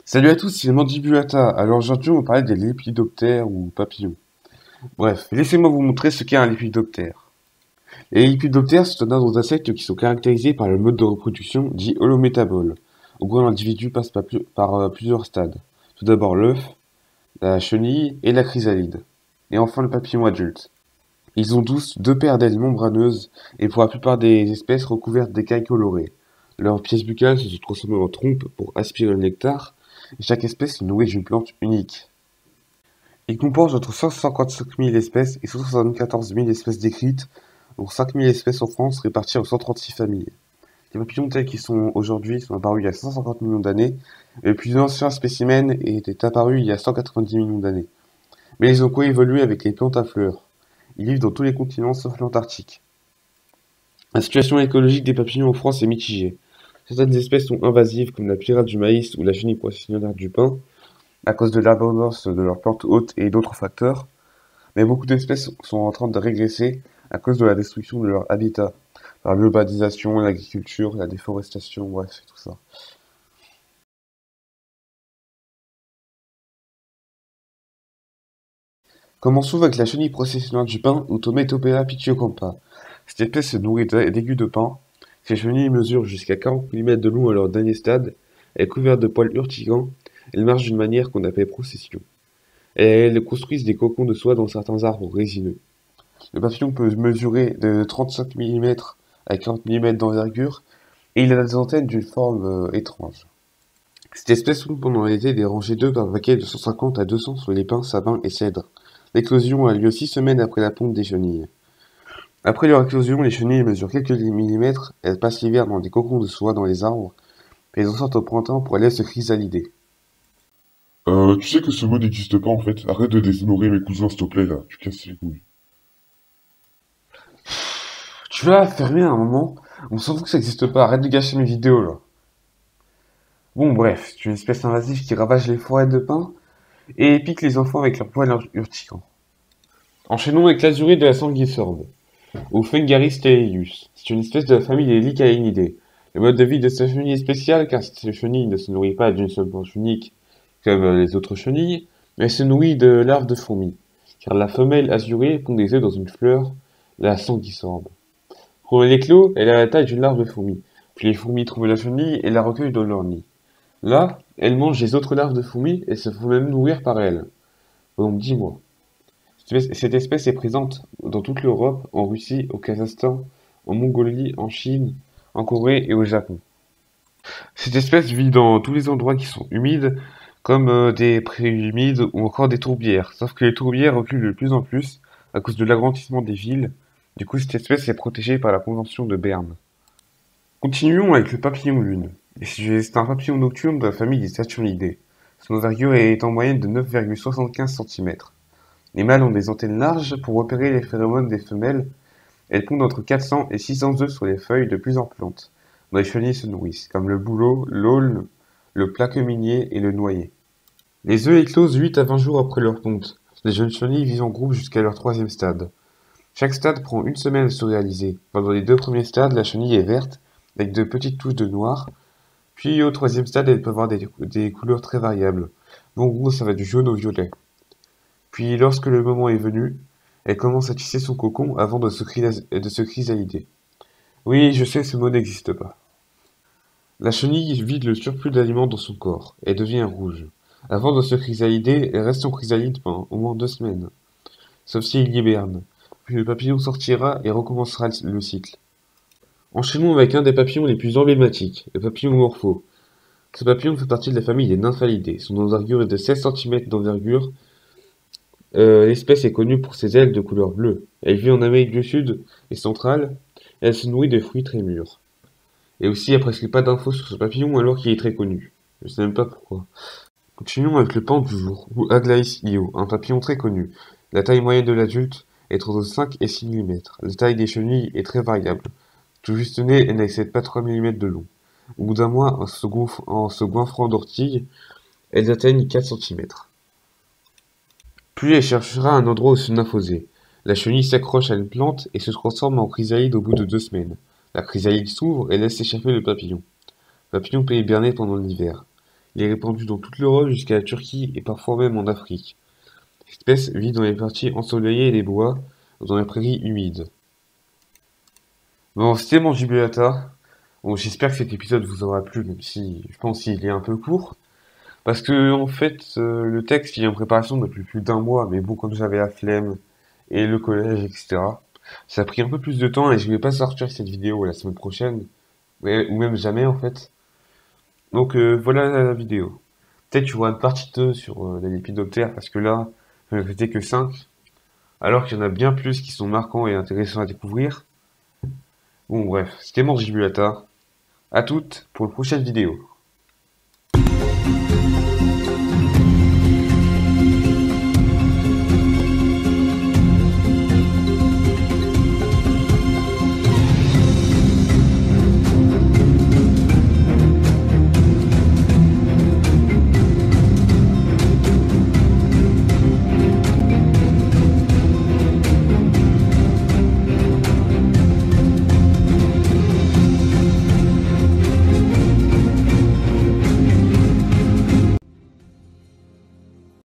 Salut à tous, c'est Mandibulata. Alors aujourd'hui, on va parler des lépidoptères ou papillons. Bref, laissez-moi vous montrer ce qu'est un lépidoptère. Les lépidoptères sont un ordre d'insectes qui sont caractérisés par le mode de reproduction dit holométabole, au cours l'individu passe par plusieurs stades. Tout d'abord l'œuf, la chenille et la chrysalide. Et enfin le papillon adulte. Ils ont tous deux paires d'ailes membraneuses et pour la plupart des espèces recouvertes d'écailles colorées. Leur pièce buccale se transforme en trompe pour aspirer le nectar, et chaque espèce se nourrit d'une plante unique. Il comporte entre 155 000 espèces et 174 000 espèces décrites, dont 5 000 espèces en France réparties en 136 familles. Les papillons tels qu'ils sont aujourd'hui sont apparus il y a 150 millions d'années, et le plus ancien spécimen était apparu il y a 190 millions d'années. Mais ils ont coévolué avec les plantes à fleurs. Ils vivent dans tous les continents sauf l'Antarctique. La situation écologique des papillons en France est mitigée. Certaines espèces sont invasives comme la pirate du maïs ou la chenille poissonnière du pin, à cause de l'abondance de leurs plantes hôtes et d'autres facteurs, mais beaucoup d'espèces sont en train de régresser à cause de la destruction de leur habitat, par l'urbanisation, l'agriculture, la déforestation, bref, tout ça. Commençons avec la chenille processionnaire du pin ou Tometopea pituocampa. Cette espèce se nourrit d'aigus de pin. Ces chenilles mesurent jusqu'à 40 mm de long à leur dernier stade. Elle est couverte de poils urticants. Elles marchent d'une manière qu'on appelle procession. Et elles construisent des cocons de soie dans certains arbres résineux. Le papillon peut mesurer de 35 mm à 40 mm d'envergure et il a des antennes d'une forme étrange. Cette espèce trouve pendant l'été des rangées d'œufs par paquet de 150 à 200 sur les pins, sapins et cèdres. L'éclosion a lieu 6 semaines après la ponte des chenilles. Après leur éclosion, les chenilles mesurent quelques millimètres, elles passent l'hiver dans des cocons de soie dans les arbres, puis elles en sortent au printemps pour aller se chrysalider. Tu sais que ce mot n'existe pas en fait. Arrête de déshonorer mes cousins, s'il te plaît, là. Tu casses les couilles. Tu vas fermer un moment, on s'en fout que ça n'existe pas, arrête de gâcher mes vidéos là. Bon bref, c'est une espèce invasive qui ravage les forêts de pins et pique les enfants avec leurs poils urticants. Enchaînons avec l'azuré de la sanguisorbe, ou Fungaris teleus. C'est une espèce de la famille des Lycaenidae. Le mode de vie de cette chenille est spécial car cette chenille ne se nourrit pas d'une seule branche unique comme les autres chenilles, mais elle se nourrit de larves de fourmis, car la femelle azurée pond des œufs dans une fleur, la sanguisorbe. Pour l'éclos, elle a la taille d'une larve de fourmi, puis les fourmis trouvent la chenille et la recueillent dans leur nid. Là, elle mange les autres larves de fourmis et se font même nourrir par elles, pendant 10 mois. Cette espèce est présente dans toute l'Europe, en Russie, au Kazakhstan, en Mongolie, en Chine, en Corée et au Japon. Cette espèce vit dans tous les endroits qui sont humides, comme des prés humides ou encore des tourbières. Sauf que les tourbières reculent de plus en plus à cause de l'agrandissement des villes. Du coup, cette espèce est protégée par la Convention de Berne. Continuons avec le papillon lune. C'est un papillon nocturne de la famille des Saturnidés. Son envergure est en moyenne de 9,75 cm. Les mâles ont des antennes larges pour repérer les phéromones des femelles. Elles pondent entre 400 et 600 œufs sur les feuilles de plusieurs plantes, dont les chenilles se nourrissent, comme le bouleau, l'aulne, le plaque-minier et le noyer. Les œufs éclosent 8 à 20 jours après leur ponte. Les jeunes chenilles vivent en groupe jusqu'à leur troisième stade. Chaque stade prend une semaine à se réaliser. Pendant les deux premiers stades, la chenille est verte, avec de petites touches de noir. Puis au troisième stade, elle peut avoir des couleurs très variables. En gros, ça va du jaune au violet. Puis lorsque le moment est venu, elle commence à tisser son cocon avant de se chrysalider. Oui, je sais, ce mot n'existe pas. La chenille vide le surplus d'aliments dans son corps. Elle devient rouge. Avant de se chrysalider, elle reste en chrysalide pendant au moins 2 semaines. Sauf s'il hiberne. Puis le papillon sortira et recommencera le cycle. Enchaînons avec un des papillons les plus emblématiques, le papillon morpho. Ce papillon fait partie de la famille des nymphalidae. Son envergure est de 16 cm d'envergure. L'espèce est connue pour ses ailes de couleur bleue. Elle vit en Amérique du Sud et centrale. Elle se nourrit de fruits très mûrs. Et aussi, il n'y a presque pas d'infos sur ce papillon alors qu'il est très connu. Je sais même pas pourquoi. Continuons avec le pan du jour, ou Aglaïs io, un papillon très connu. La taille moyenne de l'adulte est entre 5 et 6 mm. La taille des chenilles est très variable. Tout juste née, elle n'excède pas 3 mm de long. Au bout d'un mois, en se goinfrant d'orties, elles atteignent 4 cm. Puis elle cherchera un endroit où se nymphoser. La chenille s'accroche à une plante et se transforme en chrysalide au bout de 2 semaines. La chrysalide s'ouvre et laisse s'échapper le papillon. Le papillon peut hiberner pendant l'hiver. Il est répandu dans toute l'Europe jusqu'à la Turquie et parfois même en Afrique. Cette espèce vit dans les parties ensoleillées des bois, dans les prairies humides. Bon, c'était Mangibulata. Bon, j'espère que cet épisode vous aura plu, même si je pense qu'il est un peu court. Parce que, en fait, le texte il est en préparation depuis plus d'un mois, mais bon, comme j'avais la flemme et le collège, etc., ça a pris un peu plus de temps et je voulais pas sortir cette vidéo la semaine prochaine, ou même jamais, en fait. Donc, voilà la vidéo. Peut-être tu vois une partie 2 sur les lépidoptères, parce que là, je n'ai traité que 5, alors qu'il y en a bien plus qui sont marquants et intéressants à découvrir. Bon, bref, c'était Mangibulata. À toutes pour une prochaine vidéo.